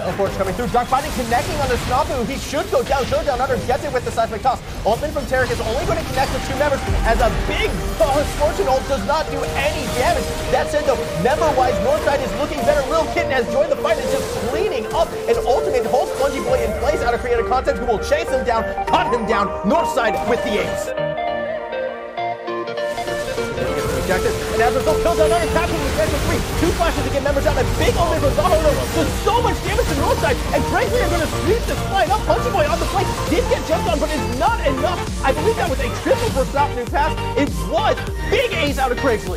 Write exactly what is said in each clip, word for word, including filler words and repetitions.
Metal Forge coming through. Dark Fighting connecting on the Snafu. He should go down. Showdown under gets it with the seismic toss. Ultimate from Tarek is only going to connect with two members as a big uh, Scorching ult does not do any damage. That said though, member-wise, Northside is looking better. Lil Kitten has joined the fight and is just cleaning up an ultimate. Holds Spongy Boy in place out of creative content who will chase him down, cut him down. Northside with the ace. And as a result, kills down under, tapping the special three. Two flashes to get members out. A big omen from Zaho does so much damage to Northside. And Craigslea are going to sweep this fight up. Punchy Boy on the plate did get jumped on, but it's not enough. I believe that was a triple for stop new pass. It was big ace out of Craigslea.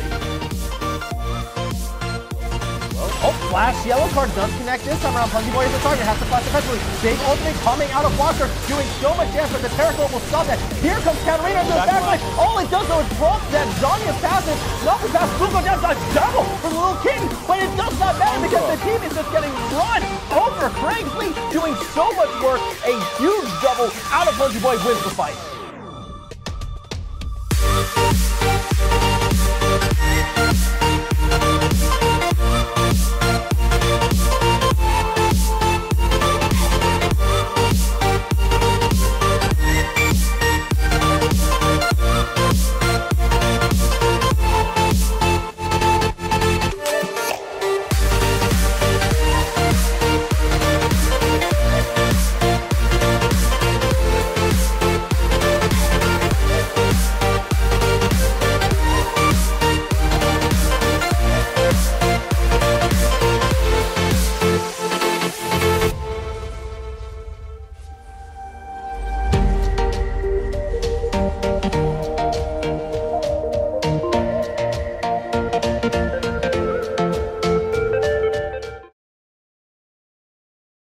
Oh, flash yellow card does connect this time around. Punchy Boy is the target, has to flash defensively. Big ultimate coming out of Blocker, doing so much damage, but the Terror will stop that. Here comes Katarina to the backline. All it does though is block that Zanya passive. Nothing pass will go down to a double for the Little Kitten, but it does not matter because the team is just getting run over. Craigslea doing so much work. A huge double out of Punchy Boy wins the fight.